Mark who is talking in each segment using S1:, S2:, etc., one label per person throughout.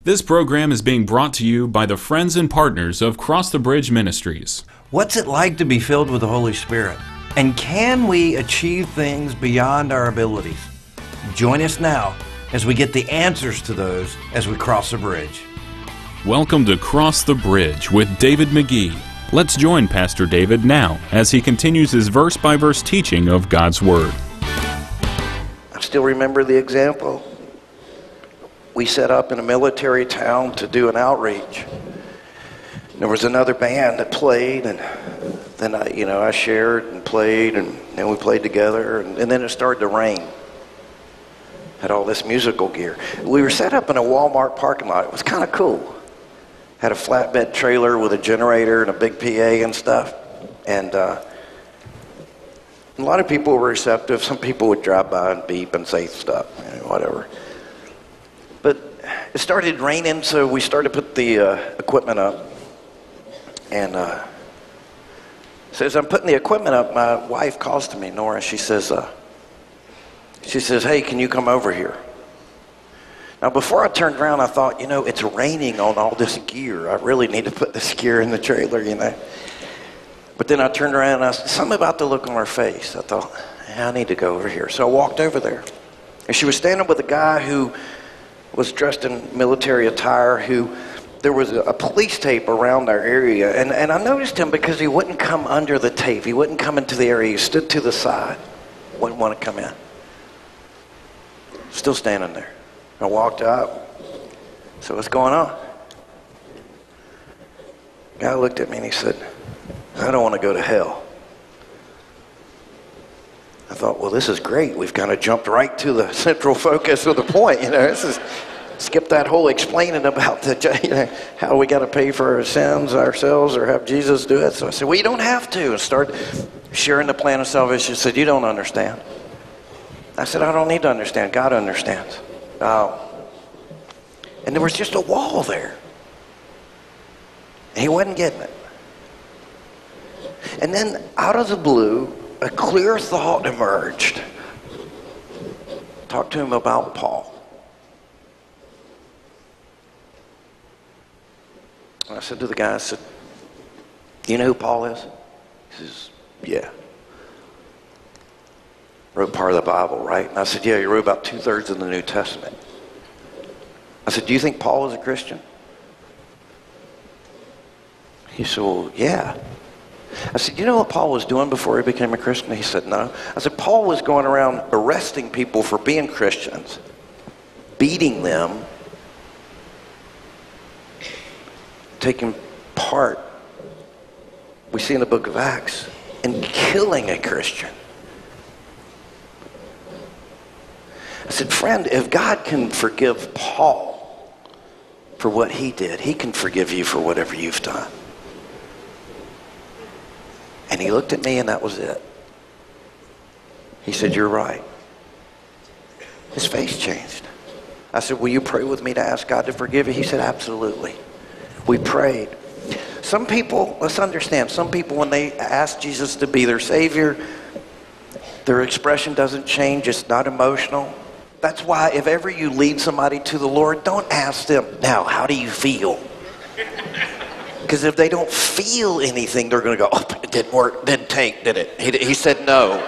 S1: This program is being brought to you by the friends and partners of Cross the Bridge Ministries.
S2: What's it like to be filled with the Holy Spirit? And can we achieve things beyond our abilities? Join us now as we get the answers to those as we cross the bridge.
S1: Welcome to Cross the Bridge with David McGee. Let's join Pastor David now as he continues his verse-by-verse teaching of God's Word.
S3: I still remember the example. We set up in a military town to do an outreach. There was another band that played, and then I shared and played, and then we played together, and then it started to rain. Had all this musical gear. We were set up in a Walmart parking lot. It was kind of cool. Had a flatbed trailer with a generator and a big PA and stuff. And a lot of people were receptive. Some people would drive by and beep and say stuff, whatever. But it started raining, so we started to put the equipment up. And so as I'm putting the equipment up, my wife calls to me, Nora. She says, hey, can you come over here? Now, before I turned around, I thought, it's raining on all this gear. I really need to put this gear in the trailer, But then I turned around and I said, something about the look on her face. I thought, I need to go over here. So I walked over there. And she was standing with a guy who was dressed in military attire, there was a police tape around our area. And I noticed him because he wouldn't come under the tape. He wouldn't come into the area. He stood to the side. Wouldn't want to come in. Still standing there. I walked up. So what's going on? The guy looked at me and he said, I don't want to go to hell. I thought, well, this is great. We've kind of jumped right to the central focus of the point. Skip that whole explaining about how we got to pay for our sins ourselves or have Jesus do it. So I said, well, you don't have to. And start sharing the plan of salvation. He said, you don't understand. I said, I don't need to understand. God understands. And there was just a wall there. And he wasn't getting it. And then out of the blue, a clear thought emerged. Talk to him about Paul. And I said to the guy, I said, you know who Paul is? He says, yeah. Wrote part of the Bible, right? And I said, yeah, he wrote about 2/3 of the New Testament. I said, do you think Paul was a Christian? He said, well, yeah. I said, you know what Paul was doing before he became a Christian? He said, no. I said, Paul was going around arresting people for being Christians, beating them, taking part, we see in the book of Acts, in killing a Christian. I said, friend, if God can forgive Paul for what he did, he can forgive you for whatever you've done. And he looked at me and that was it. He said, you're right. His face changed. I said, will you pray with me to ask God to forgive you? He said, absolutely. We prayed. Some people, let's understand, some people when they ask Jesus to be their Savior, their expression doesn't change. It's not emotional. That's why if ever you lead somebody to the Lord, don't ask them, now, how do you feel? Because if they don't feel anything, they're going to go, oh, it didn't work, didn't take, did it? He said no.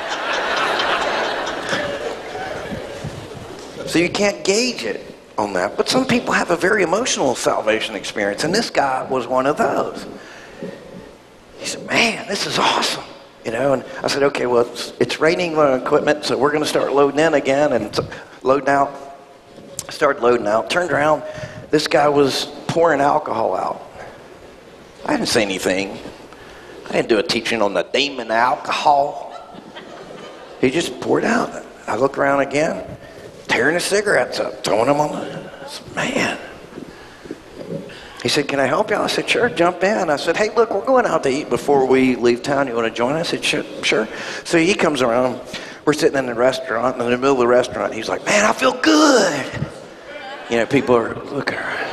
S3: So you can't gauge it on that. But some people have a very emotional salvation experience, and this guy was one of those. He said, man, this is awesome. And I said, okay, well, it's raining on equipment, so we're going to start loading in again and loading out. Started loading out. Turned around. This guy was pouring alcohol out. I didn't say anything. I didn't do a teaching on the demon alcohol. He just poured out. I look around again, tearing his cigarettes up, throwing them on the... Man. He said, can I help you? I said, sure, jump in. I said, hey, look, we're going out to eat before we leave town. You want to join? I said, sure. So he comes around. We're sitting in the restaurant, in the middle of the restaurant. He's like, man, I feel good. People are looking around.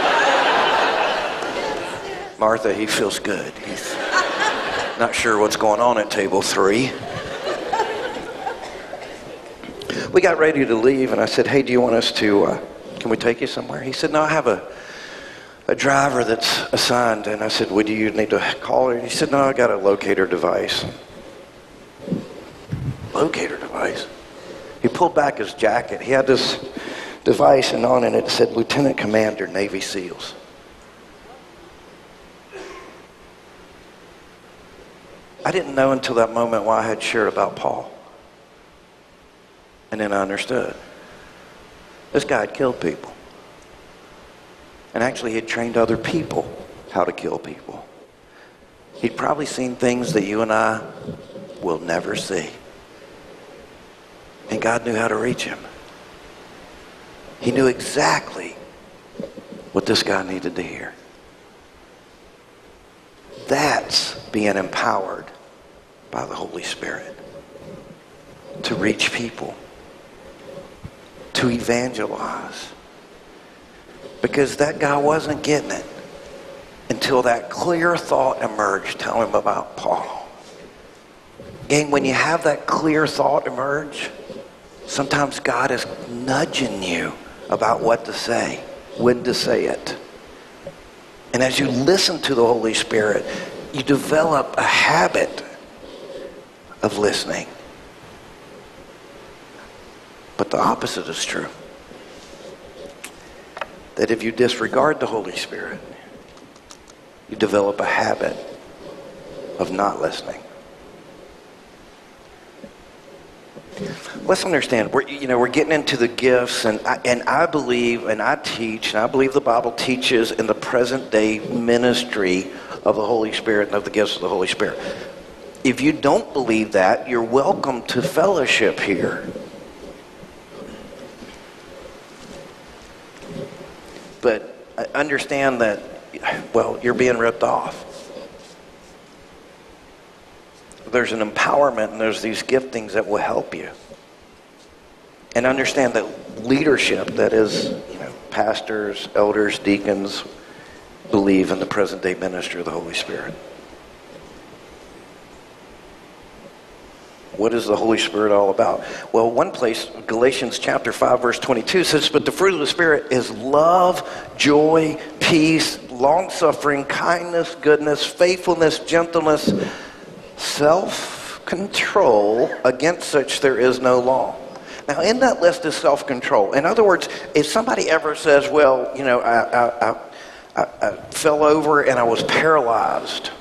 S3: Martha, he feels good. He's not sure what's going on at table 3. We got ready to leave, and I said, hey, do you want us to Can we take you somewhere? He said, no, I have a driver that's assigned. And I said, would you need to call her? He said, no, I got a locator device. Locator device? He pulled back his jacket. He had this device, and on it said, Lieutenant Commander, Navy SEALs. I didn't know until that moment why I had shared about Paul. And then I understood. This guy had killed people. And actually, he had trained other people how to kill people. He'd probably seen things that you and I will never see. And God knew how to reach him. He knew exactly what this guy needed to hear. That's being empowered by the Holy Spirit to reach people, to evangelize. Because that guy wasn't getting it until that clear thought emerged telling him about Paul. And when you have that clear thought emerge, sometimes God is nudging you about what to say, when to say it. And as you listen to the Holy Spirit, you develop a habit of listening. But the opposite is true. That if you disregard the Holy Spirit, you develop a habit of not listening. Let's understand, we're getting into the gifts, and I believe, and I teach, and I believe the Bible teaches in the present day ministry of the Holy Spirit and of the gifts of the Holy Spirit. If you don't believe that, you're welcome to fellowship here. But understand that, well, you're being ripped off. There's an empowerment and there's these giftings that will help you. And understand that leadership, that is, pastors, elders, deacons, believe in the present day ministry of the Holy Spirit. What is the Holy Spirit all about? Well, one place, Galatians chapter 5, verse 22 says, but the fruit of the Spirit is love, joy, peace, long-suffering, kindness, goodness, faithfulness, gentleness, self-control. Against such there is no law. Now, in that list is self-control. In other words, if somebody ever says, well, I fell over and I was paralyzed,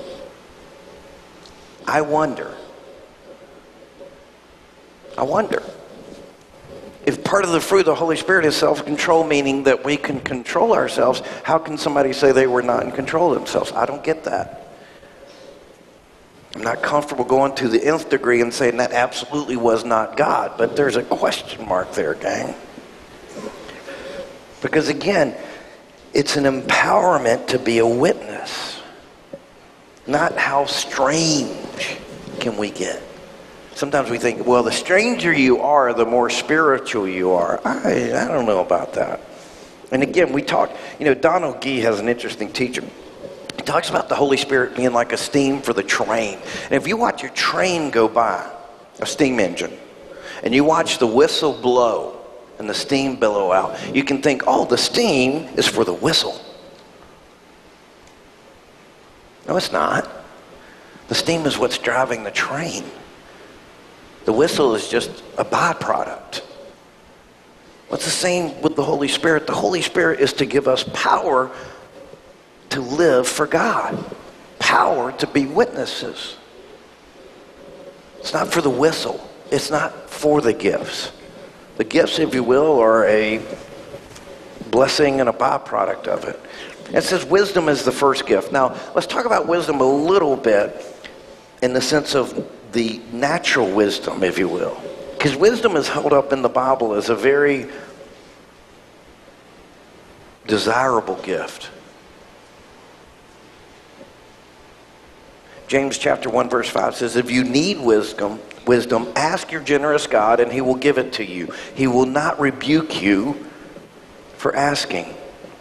S3: I wonder if part of the fruit of the Holy Spirit is self-control, meaning that we can control ourselves, how can somebody say they were not in control of themselves? I don't get that. I'm not comfortable going to the nth degree and saying that absolutely was not God, but there's a question mark there, gang. Because again, it's an empowerment to be a witness, not how strange can we get. Sometimes we think, well, the stranger you are, the more spiritual you are. I don't know about that. And again, we talk, Don O'Gee has an interesting teacher. He talks about the Holy Spirit being like a steam for the train. And if you watch your train go by, a steam engine, and you watch the whistle blow and the steam billow out, you can think, oh, the steam is for the whistle. No, it's not. The steam is what's driving the train. The whistle is just a byproduct. What's the same with the Holy Spirit? The Holy Spirit is to give us power to live for God. Power to be witnesses. It's not for the whistle. It's not for the gifts. The gifts, if you will, are a blessing and a byproduct of it. It says wisdom is the first gift. Now, let's talk about wisdom a little bit in the sense of the natural wisdom, if you will. Because wisdom is held up in the Bible as a very desirable gift. James chapter 1 verse 5 says, if you need wisdom, ask your generous God and he will give it to you. He will not rebuke you for asking.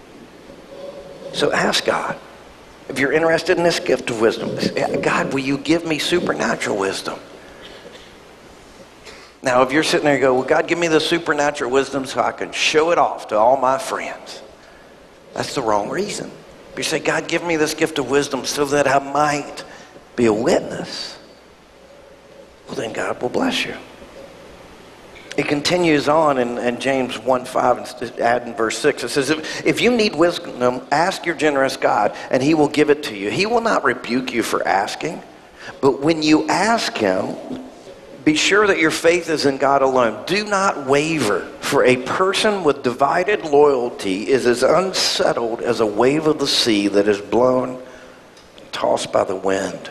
S3: So ask God. If you're interested in this gift of wisdom, God, will you give me supernatural wisdom? Now, if you're sitting there and go, well, God, give me the supernatural wisdom so I can show it off to all my friends. That's the wrong reason. If you say, God, give me this gift of wisdom so that I might be a witness, well, then God will bless you. It continues on in James 1:5, and add in verse 6. It says, if you need wisdom, ask your generous God, and he will give it to you. He will not rebuke you for asking, but when you ask him, be sure that your faith is in God alone. Do not waver, for a person with divided loyalty is as unsettled as a wave of the sea that is blown, tossed by the wind.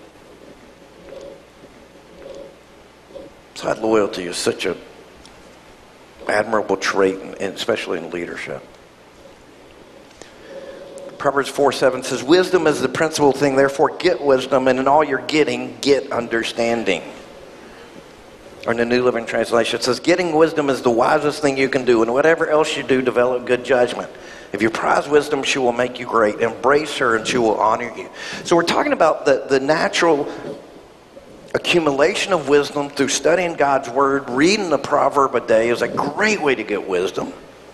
S3: So that loyalty is such an admirable trait, especially in leadership. Proverbs 4:7 says, wisdom is the principal thing, therefore get wisdom, and in all you're getting, get understanding. Or in the New Living Translation, it says, getting wisdom is the wisest thing you can do, and whatever else you do, develop good judgment. If you prize wisdom, she will make you great. Embrace her, and she will honor you. So we're talking about the natural accumulation of wisdom through studying God's Word. Reading a proverb a day is a great way to get wisdom.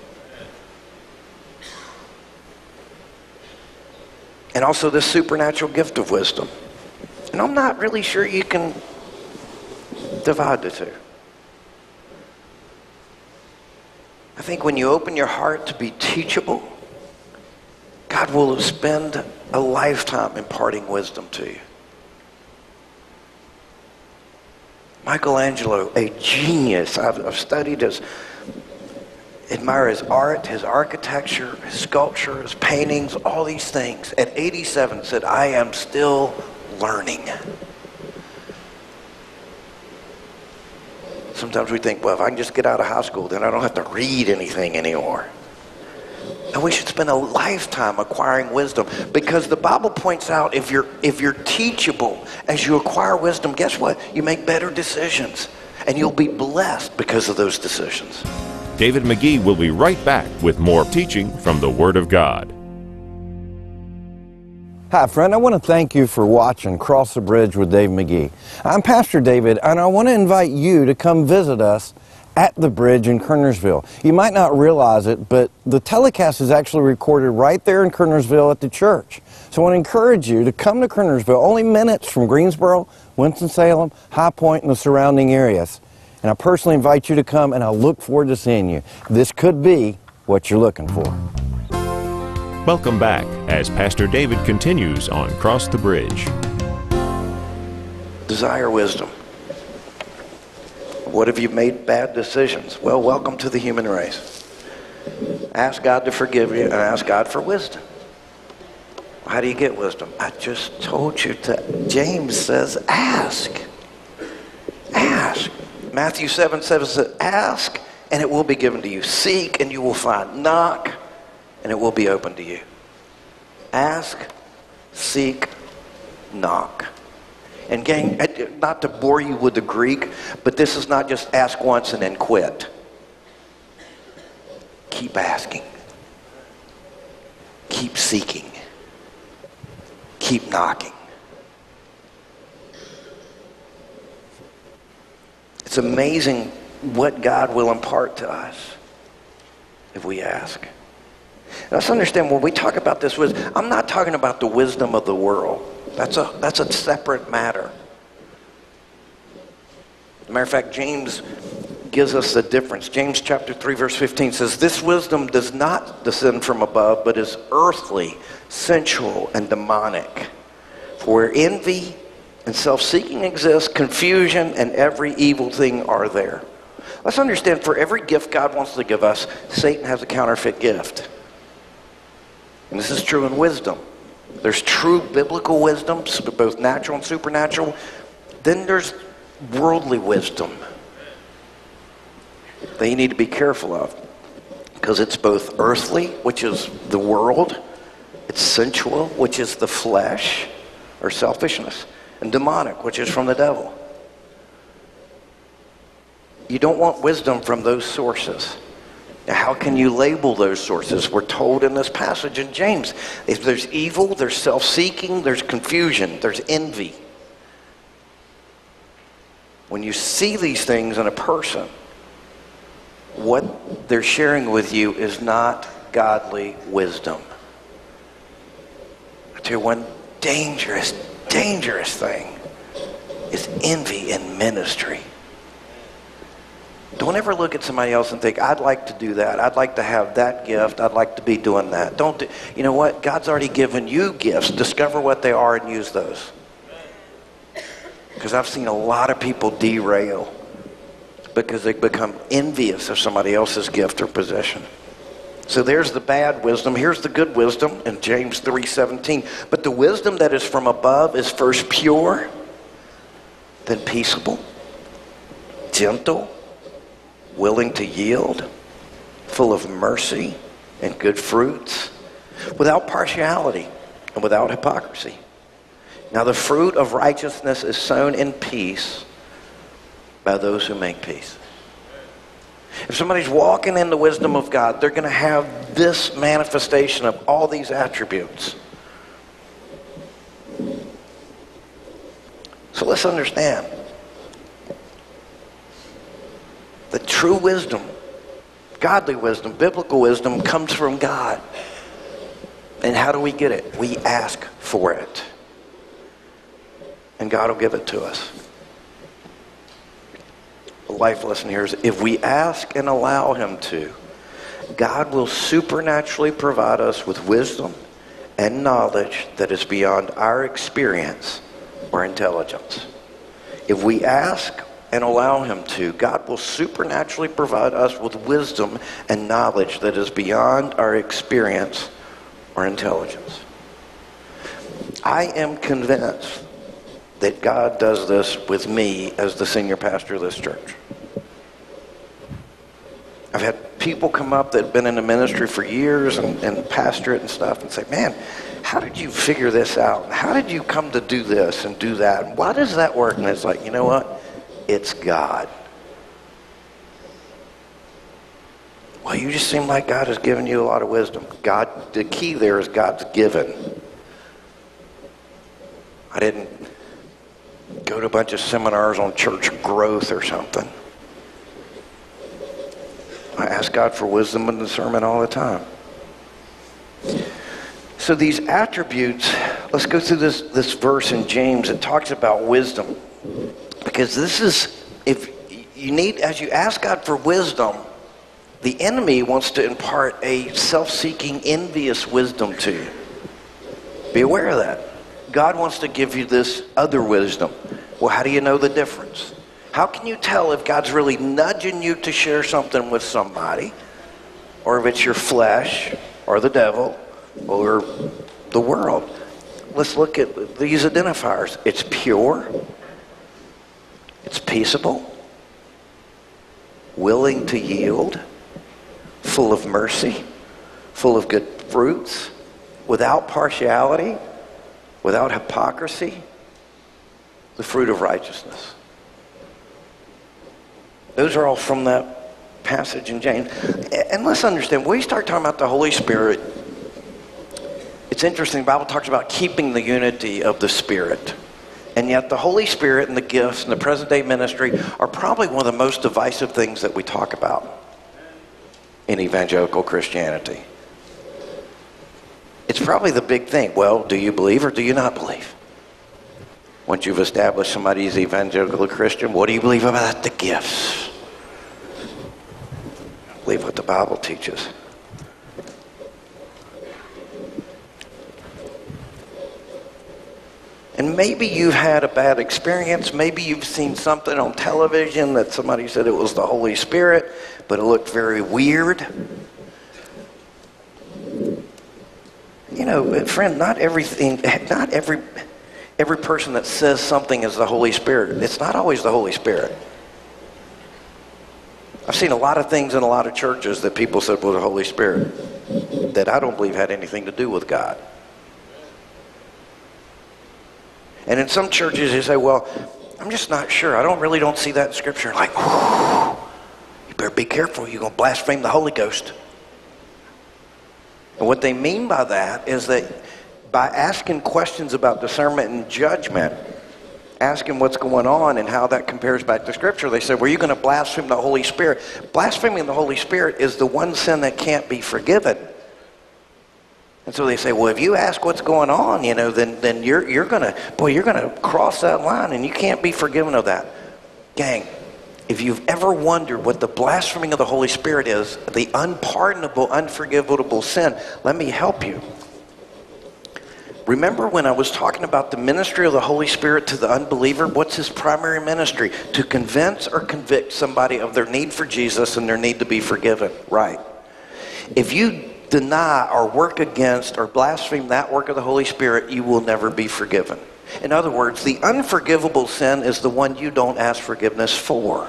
S3: And also this supernatural gift of wisdom. And I'm not really sure you can divide the two. I think when you open your heart to be teachable, God will spend a lifetime imparting wisdom to you. Michelangelo, a genius. I've studied admire his art, his architecture, his sculpture, his paintings, all these things. At 87 said, I am still learning. Sometimes we think, well, if I can just get out of high school, then I don't have to read anything anymore. And we should spend a lifetime acquiring wisdom, because the Bible points out if you're teachable as you acquire wisdom, guess what? You make better decisions, and you'll be blessed because of those decisions.
S4: David McGee will be right back with more teaching from the Word of God.
S2: Hi, friend. I want to thank you for watching Cross the Bridge with Dave McGee. I'm Pastor David, and I want to invite you to come visit us at the bridge in Kernersville. You might not realize it, but the telecast is actually recorded right there in Kernersville at the church. So I want to encourage you to come to Kernersville, only minutes from Greensboro, Winston-Salem, High Point, and the surrounding areas. And I personally invite you to come, and I look forward to seeing you. This could be what you're looking for.
S4: Welcome back as Pastor David continues on Cross the Bridge.
S3: Desire wisdom. What if you've made bad decisions? Well, welcome to the human race. Ask God to forgive you and ask God for wisdom. How do you get wisdom? I just told you James says ask. Ask. Matthew 7:7 says, ask and it will be given to you. Seek and you will find. Knock and it will be open to you. Ask, seek, knock. And gang, not to bore you with the Greek, but this is not just ask once and then quit. Keep asking. Keep seeking. Keep knocking. It's amazing what God will impart to us if we ask. Now, let's understand, when we talk about this wisdom, I'm not talking about the wisdom of the world. That's a separate matter. As a matter of fact, James gives us the difference. James chapter 3 verse 15 says, this wisdom does not descend from above, but is earthly, sensual, and demonic. For where envy and self-seeking exist, confusion and every evil thing are there. Let's understand, for every gift God wants to give us, Satan has a counterfeit gift. And this is true in wisdom. There's true biblical wisdom, both natural and supernatural. Then there's worldly wisdom that you need to be careful of, because it's both earthly, which is the world, it's sensual, which is the flesh or selfishness, and demonic, which is from the devil. You don't want wisdom from those sources. Now, how can you label those sources? We're told in this passage in James, if there's evil, there's self-seeking, there's confusion, there's envy. when you see these things in a person, what they're sharing with you is not godly wisdom. I tell you, one dangerous thing is envy in ministry. Don't ever look at somebody else and think, I'd like to do that. I'd like to have that gift. I'd like to be doing that. You know what? God's already given you gifts. Discover what they are and use those. Because I've seen a lot of people derail because they become envious of somebody else's gift or possession. So there's the bad wisdom. Here's the good wisdom in James 3:17. But the wisdom that is from above is first pure, then peaceable, gentle, willing to yield, full of mercy and good fruits, without partiality and without hypocrisy. Now the fruit of righteousness is sown in peace by those who make peace. If somebody's walking in the wisdom of God, they're going to have this manifestation of all these attributes. So let's understand. The true wisdom, godly wisdom, biblical wisdom comes from God. And how do we get it? We ask for it. And God will give it to us. The life lesson here is if we ask and allow Him to, God will supernaturally provide us with wisdom and knowledge that is beyond our experience or intelligence. If we ask and allow Him to, God will supernaturally provide us with wisdom and knowledge that is beyond our experience or intelligence. I am convinced that God does this with me as the senior pastor of this church. I've had people come up that have been in the ministry for years and pastorate and stuff and say, man, how did you figure this out? How did you come to do this and do that? Why does that work? And it's like, you know what? It's God. Well, you just seem like God has given you a lot of wisdom. God, the key there is God's given. I didn't go to a bunch of seminars on church growth or something. I ask God for wisdom and discernment all the time. So these attributes, let's go through this verse in James. It talks about wisdom. Because this is, if you need, as you ask God for wisdom, the enemy wants to impart a self-seeking, envious wisdom to you. Be aware of that. God wants to give you this other wisdom. Well, how do you know the difference? How can you tell if God's really nudging you to share something with somebody, or if it's your flesh, or the devil, or the world? Let's look at these identifiers. It's pure. It's peaceable. Willing to yield. Full of mercy. Full of good fruits. Without partiality. Without hypocrisy. The fruit of righteousness. Those are all from that passage in James. And let's understand, when we start talking about the Holy Spirit, it's interesting, the Bible talks about keeping the unity of the Spirit. And yet the Holy Spirit and the gifts and the present day ministry are probably one of the most divisive things that we talk about in evangelical Christianity. It's probably the big thing. Well, do you believe or do you not believe? Once you've established somebody's evangelical Christian, what do you believe about the gifts? Believe what the Bible teaches. And maybe you've had a bad experience. Maybe you've seen something on television that somebody said it was the Holy Spirit, but it looked very weird. You know, friend, not every person that says something is the Holy Spirit. It's not always the Holy Spirit. I've seen a lot of things in a lot of churches that people said were the Holy Spirit that I don't believe had anything to do with God. And in some churches, you say, well, I'm just not sure. I don't see that in Scripture. Like, you better be careful. You're going to blaspheme the Holy Ghost. And what they mean by that is that by asking questions about discernment and judgment, ask him what's going on and how that compares back to Scripture, they said, well, you're going to blaspheme the Holy Spirit. Blaspheming the Holy Spirit is the one sin that can't be forgiven. And so they say, well, if you ask what's going on, then you're going to cross that line and you can't be forgiven of that. Gang, if you've ever wondered what the blaspheming of the Holy Spirit is, the unpardonable, unforgivable sin, let me help you. Remember when I was talking about the ministry of the Holy Spirit to the unbeliever? What's his primary ministry? To convince or convict somebody of their need for Jesus and their need to be forgiven. Right. If you deny or work against or blaspheme that work of the Holy Spirit, you will never be forgiven. In other words, the unforgivable sin is the one you don't ask forgiveness for.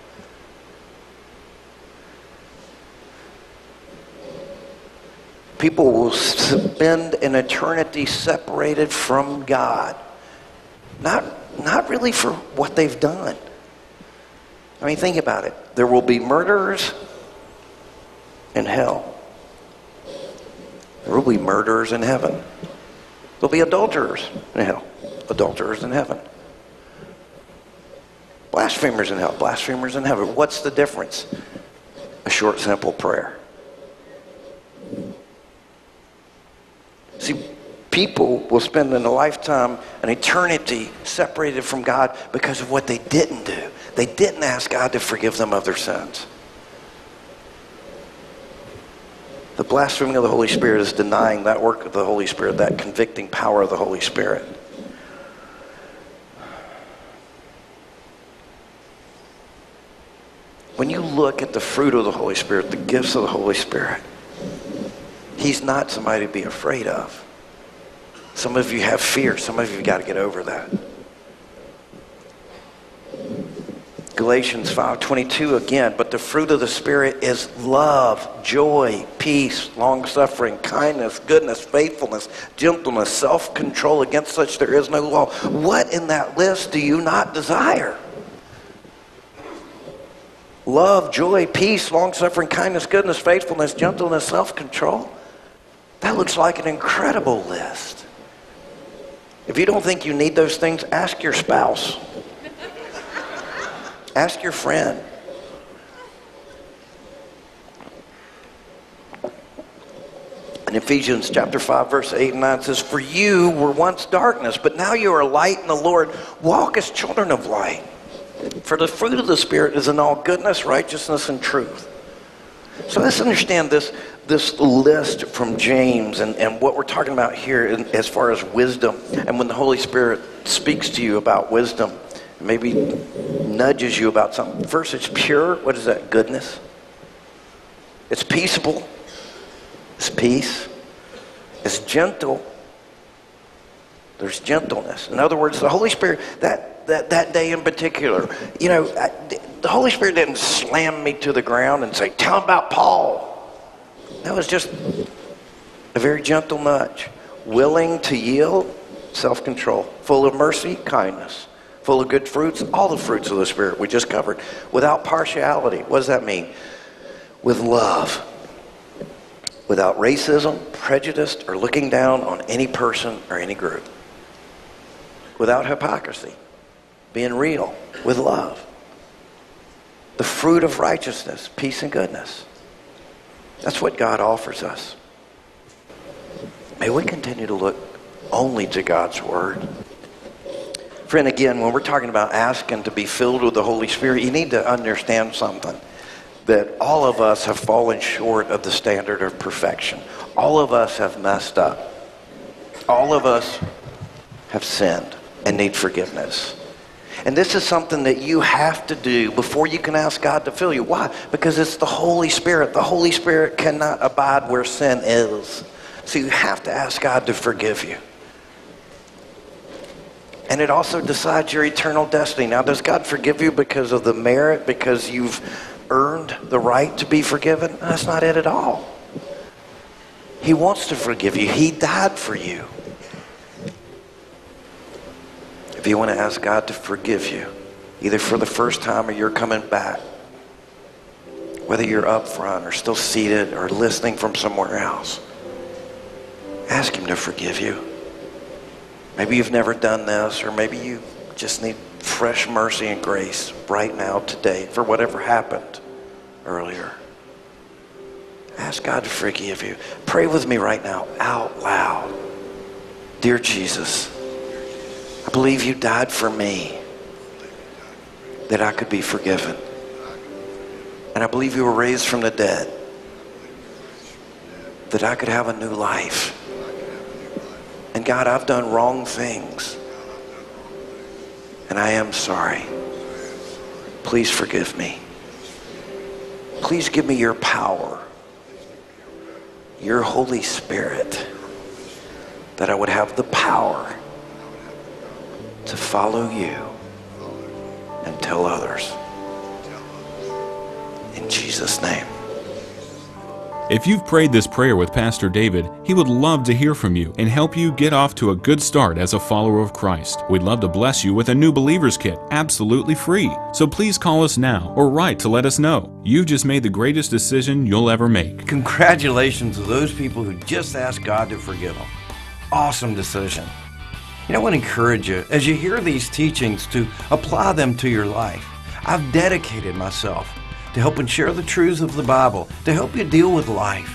S3: People will spend an eternity separated from God. Not really for what they've done. I mean, think about it. There will be murderers in hell. There will be murderers in heaven. There'll be adulterers in hell. Adulterers in heaven. Blasphemers in hell. Blasphemers in heaven. What's the difference? A short, simple prayer. See, people will spend in a lifetime, an eternity separated from God because of what they didn't do. They didn't ask God to forgive them of their sins. The blaspheming of the Holy Spirit is denying that work of the Holy Spirit, that convicting power of the Holy Spirit. When you look at the fruit of the Holy Spirit, the gifts of the Holy Spirit, he's not somebody to be afraid of. Some of you have fear. Some of you got to get over that. Galatians 5:22 again, but the fruit of the Spirit is love, joy, peace, long-suffering, kindness, goodness, faithfulness, gentleness, self-control. Against such there is no law. What in that list do you not desire? Love, joy, peace, long-suffering, kindness, goodness, faithfulness, gentleness, self-control. That looks like an incredible list. If you don't think you need those things, ask your spouse. Ask your friend. In Ephesians chapter 5, verse 8 and 9, it says, for you were once darkness, but now you are light in the Lord. Walk as children of light. For the fruit of the Spirit is in all goodness, righteousness, and truth. So let's understand this list from James and what we're talking about here as far as wisdom. And when the Holy Spirit speaks to you about wisdom, maybe nudges you about something. First, it's pure. What is that? Goodness. It's peaceable. It's peace. It's gentle. There's gentleness. In other words, the Holy Spirit, that day in particular, the Holy Spirit didn't slam me to the ground and say, tell him about Paul. That was just a very gentle nudge. Willing to yield, self-control. Full of mercy, kindness. Full of good fruits, all the fruits of the Spirit we just covered. Without partiality. What does that mean? With love. Without racism, prejudice, or looking down on any person or any group. Without hypocrisy. Being real. With love. The fruit of righteousness, peace and goodness. That's what God offers us. May we continue to look only to God's Word. Friend, again, when we're talking about asking to be filled with the Holy Spirit, you need to understand something. That all of us have fallen short of the standard of perfection. All of us have messed up. All of us have sinned and need forgiveness. And this is something that you have to do before you can ask God to fill you. Why? Because it's the Holy Spirit. The Holy Spirit cannot abide where sin is. So you have to ask God to forgive you. And it also decides your eternal destiny. Now, does God forgive you because of the merit, because you've earned the right to be forgiven? That's not it at all. He wants to forgive you. He died for you. If you want to ask God to forgive you, either for the first time or you're coming back, whether you're up front or still seated or listening from somewhere else, ask him to forgive you. Maybe you've never done this, or maybe you just need fresh mercy and grace right now, today, for whatever happened earlier. Ask God to forgive you. Pray with me right now, out loud. Dear Jesus, I believe you died for me, that I could be forgiven. And I believe you were raised from the dead, that I could have a new life. And God, I've done wrong things, and I am sorry. Please forgive me. Please give me your power, your Holy Spirit, that I would have the power to follow you and tell others. In Jesus' name.
S1: If you've prayed this prayer with Pastor David, he would love to hear from you and help you get off to a good start as a follower of Christ. We'd love to bless you with a new Believer's Kit, absolutely free. So please call us now or write to let us know. You've just made the greatest decision you'll ever make.
S2: Congratulations to those people who just asked God to forgive them. Awesome decision. You know, I want to encourage you, as you hear these teachings, to apply them to your life. I've dedicated myself to helping share the truths of the Bible, to help you deal with life,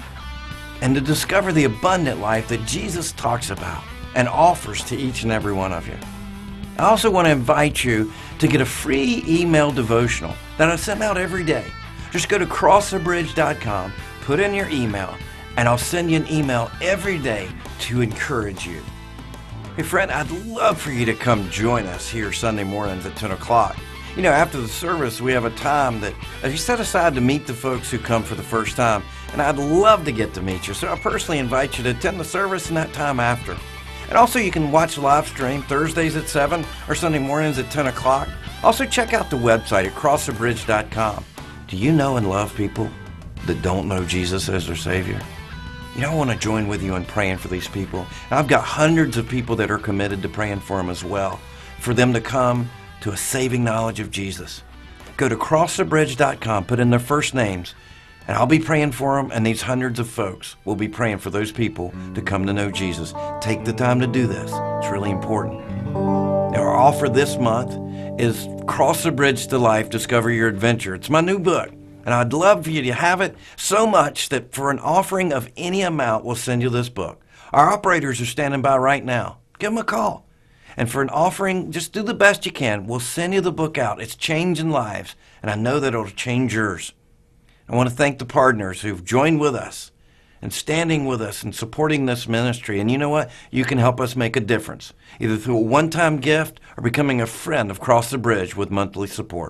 S2: and to discover the abundant life that Jesus talks about and offers to each and every one of you. I also want to invite you to get a free email devotional that I send out every day. Just go to crossthebridge.com, put in your email, and I'll send you an email every day to encourage you. Hey friend, I'd love for you to come join us here Sunday mornings at 10 o'clock. You know, after the service, we have a time that you set aside to meet the folks who come for the first time, and I'd love to get to meet you. So I personally invite you to attend the service and that time after. And also, you can watch live stream Thursdays at 7 or Sunday mornings at 10 o'clock. Also, check out the website at crossthebridge.com. Do you know and love people that don't know Jesus as their Savior? You know, I want to join with you in praying for these people. And I've got hundreds of people that are committed to praying for them as well, for them to come to a saving knowledge of Jesus. Go to crossthebridge.com, put in their first names, and I'll be praying for them, and these hundreds of folks will be praying for those people to come to know Jesus. Take the time to do this. It's really important. Now, our offer this month is Cross the Bridge to Life, Discover Your Adventure. It's my new book, and I'd love for you to have it so much that for an offering of any amount, we'll send you this book. Our operators are standing by right now. Give them a call. And for an offering, just do the best you can. We'll send you the book out. It's changing lives, and I know that it'll change yours. I want to thank the partners who've joined with us and standing with us and supporting this ministry. And you know what? You can help us make a difference, either through a one-time gift or becoming a friend of Cross the Bridge with monthly support.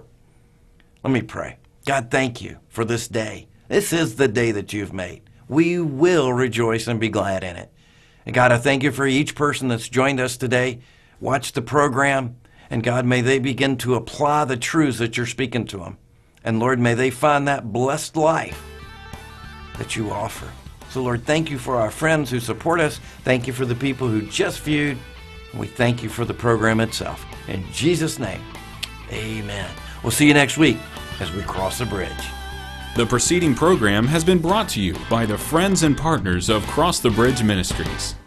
S2: Let me pray. God, thank you for this day. This is the day that you've made. We will rejoice and be glad in it. And God, I thank you for each person that's joined us today. Watch the program, and God, may they begin to apply the truths that you're speaking to them. And Lord, may they find that blessed life that you offer. So Lord, thank you for our friends who support us. Thank you for the people who just viewed. And we thank you for the program itself. In Jesus' name, amen. We'll see you next week as we cross the bridge.
S1: The preceding program has been brought to you by the friends and partners of Cross the Bridge Ministries.